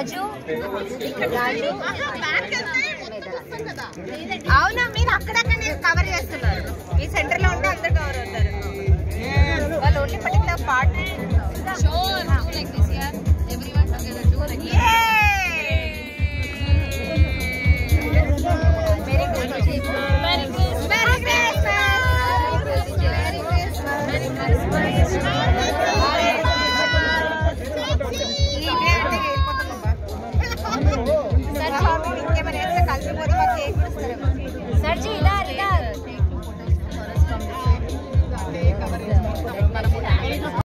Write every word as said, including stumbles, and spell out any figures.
రాజు రాజు అవునా మీరు అక్కడక్కడనే కవర్ చేస్తున్నారు మీ సెంటర్ లో ఉంటే అందరు కవర్ అవుతారు వాళ్ళు ఓన్లీ పర్టికులర్ పార్ట్